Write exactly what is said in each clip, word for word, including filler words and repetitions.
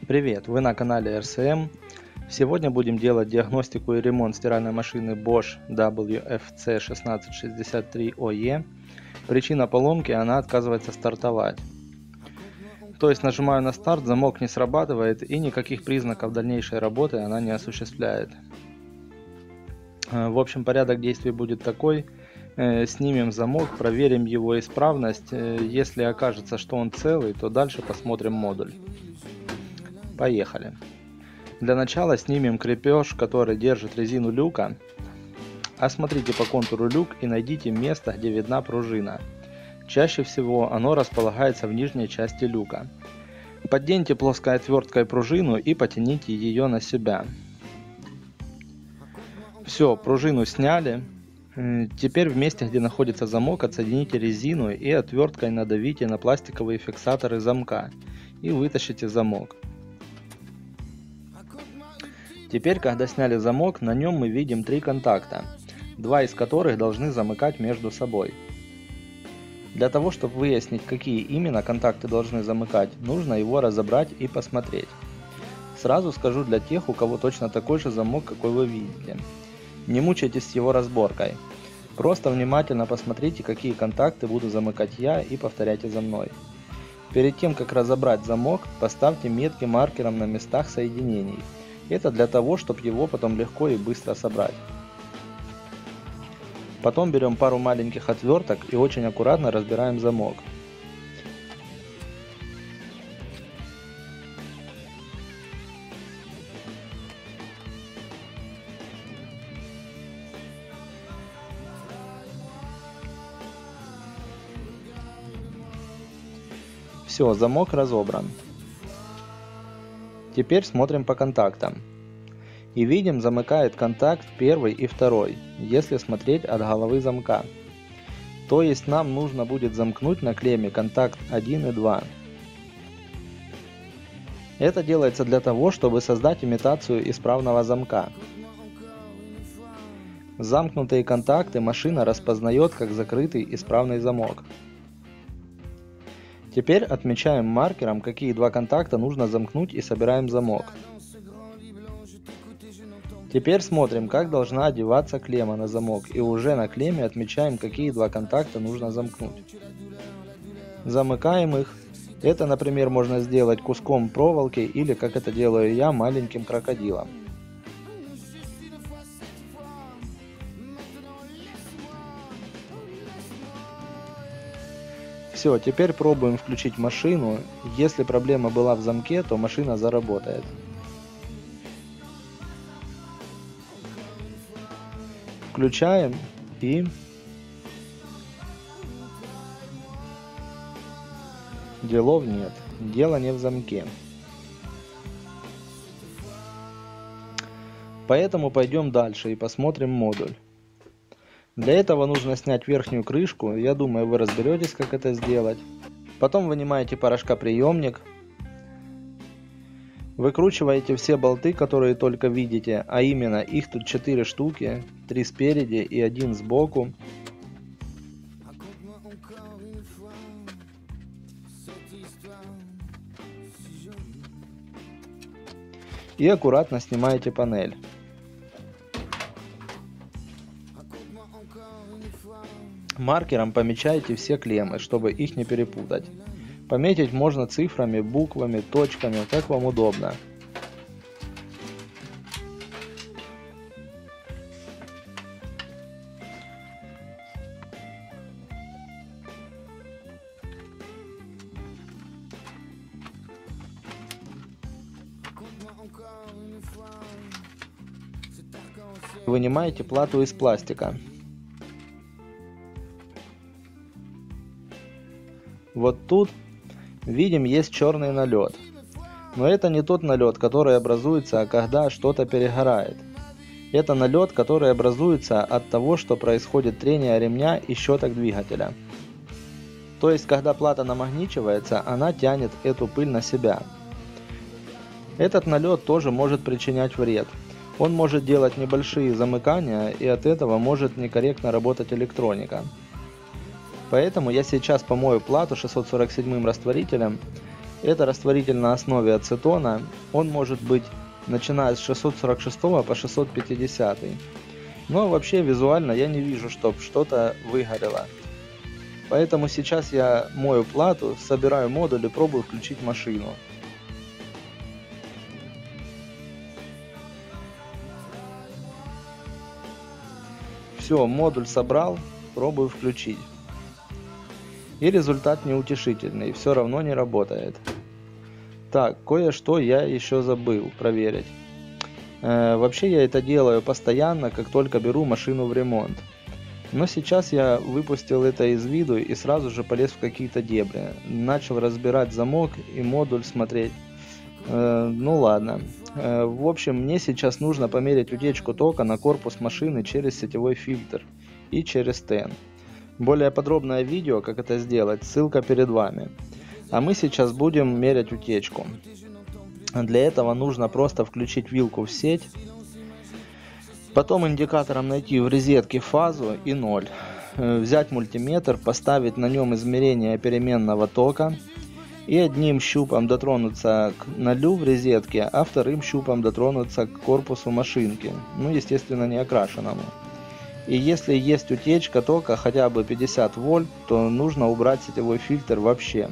Привет, вы на канале эр си эм. Сегодня будем делать диагностику и ремонт стиральной машины Bosch дабл ю эф си один шесть шесть три о и. Причина поломки — она отказывается стартовать. То есть нажимаю на старт, замок не срабатывает и никаких признаков дальнейшей работы она не осуществляет. В общем, порядок действий будет такой. Снимем замок, проверим его исправность. Если окажется, что он целый, то дальше посмотрим модуль. Поехали. Для начала снимем крепеж, который держит резину люка. Осмотрите по контуру люк и найдите место, где видна пружина. Чаще всего оно располагается в нижней части люка. Подденьте плоской отверткой пружину и потяните ее на себя. Все, пружину сняли. Теперь в месте, где находится замок, отсоедините резину и отверткой надавите на пластиковые фиксаторы замка и вытащите замок. Теперь, когда сняли замок, на нем мы видим три контакта, два из которых должны замыкать между собой. Для того, чтобы выяснить, какие именно контакты должны замыкать, нужно его разобрать и посмотреть. Сразу скажу для тех, у кого точно такой же замок, какой вы видите. Не мучайтесь с его разборкой. Просто внимательно посмотрите, какие контакты буду замыкать я, и повторяйте за мной. Перед тем, как разобрать замок, поставьте метки маркером на местах соединений. Это для того, чтобы его потом легко и быстро собрать. Потом берем пару маленьких отверток и очень аккуратно разбираем замок. Все, замок разобран. Теперь смотрим по контактам. И видим, замыкает контакт первый и второй, если смотреть от головы замка. То есть нам нужно будет замкнуть на клемме контакт один и два. Это делается для того, чтобы создать имитацию исправного замка. Замкнутые контакты машина распознает как закрытый исправный замок. Теперь отмечаем маркером, какие два контакта нужно замкнуть, и собираем замок. Теперь смотрим, как должна одеваться клемма на замок, и уже на клемме отмечаем, какие два контакта нужно замкнуть. Замыкаем их. Это, например, можно сделать куском проволоки или, как это делаю я, маленьким крокодилом. Все, теперь пробуем включить машину. Если проблема была в замке, то машина заработает. Включаем и делов нет. Дело не в замке. Поэтому пойдем дальше и посмотрим модуль. Для этого нужно снять верхнюю крышку, я думаю, вы разберетесь, как это сделать. Потом вынимаете порошкоприемник, выкручиваете все болты, которые только видите, а именно их тут четыре штуки, три спереди и один сбоку. И аккуратно снимаете панель. Маркером помечайте все клеммы, чтобы их не перепутать. Пометить можно цифрами, буквами, точками, как вам удобно. Вынимаете плату из пластика. Вот тут, видим, есть черный налет. Но это не тот налет, который образуется, когда что-то перегорает. Это налет, который образуется от того, что происходит трение ремня и щеток двигателя. То есть, когда плата намагничивается, она тянет эту пыль на себя. Этот налет тоже может причинять вред. Он может делать небольшие замыкания, и от этого может некорректно работать электроника. Поэтому я сейчас помою плату шестьсот сорок семь растворителем Это растворитель на основе ацетона. Он может быть начиная с шестьсот сорок шестого по шестьсот пятидесятый. Но вообще визуально я не вижу, чтобы что-то выгорело. Поэтому сейчас я мою плату, собираю модуль и пробую включить машину. Все, модуль собрал, пробую включить. И результат неутешительный, все равно не работает. Так, кое-что я еще забыл проверить. Э, вообще я это делаю постоянно, как только беру машину в ремонт. Но сейчас я выпустил это из виду и сразу же полез в какие-то дебри. Начал разбирать замок и модуль смотреть. Э, ну ладно. Э, в общем, мне сейчас нужно померить утечку тока на корпус машины через сетевой фильтр и через тен. Более подробное видео, как это сделать, ссылка перед вами. А мы сейчас будем мерять утечку. Для этого нужно просто включить вилку в сеть. Потом индикатором найти в розетке фазу и ноль. Взять мультиметр, поставить на нем измерение переменного тока. И одним щупом дотронуться к нулю в розетке, а вторым щупом дотронуться к корпусу машинки. Ну, естественно, не окрашенному. И если есть утечка тока хотя бы пятьдесят вольт, то нужно убрать сетевой фильтр вообще.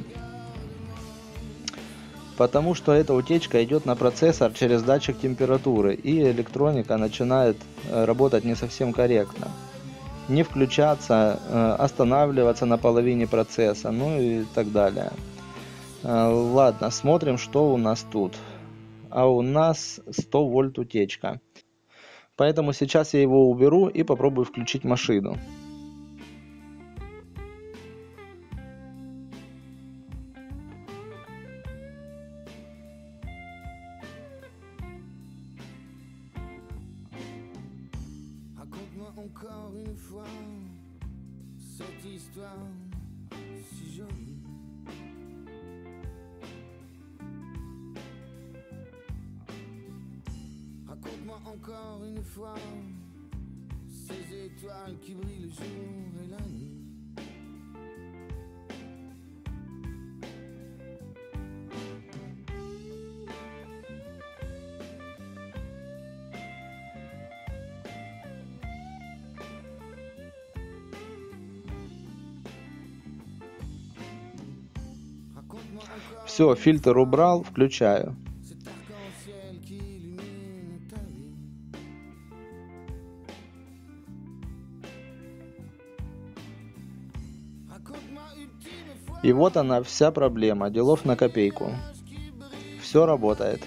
Потому что эта утечка идет на процессор через датчик температуры, и электроника начинает работать не совсем корректно. Не включаться, останавливаться на половине процесса, ну и так далее. Ладно, смотрим, что у нас тут. А у нас сто вольт утечка. Поэтому сейчас я его уберу и попробую включить машину. Raconte-moi encore une fois cette histoire si jolie. Raconte-moi encore une fois ces étoiles qui brillent le jour et la nuit. Все, фильтр убрал, включаю. И вот она, вся проблема, делов на копейку. Все работает.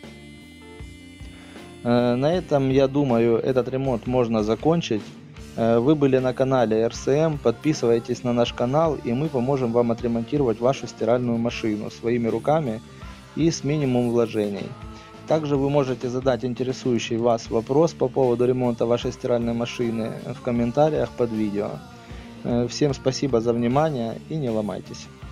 На этом, я думаю, этот ремонт можно закончить. Вы были на канале эр эс эм, подписывайтесь на наш канал, и мы поможем вам отремонтировать вашу стиральную машину своими руками и с минимумом вложений. Также вы можете задать интересующий вас вопрос по поводу ремонта вашей стиральной машины в комментариях под видео. Всем спасибо за внимание и не ломайтесь.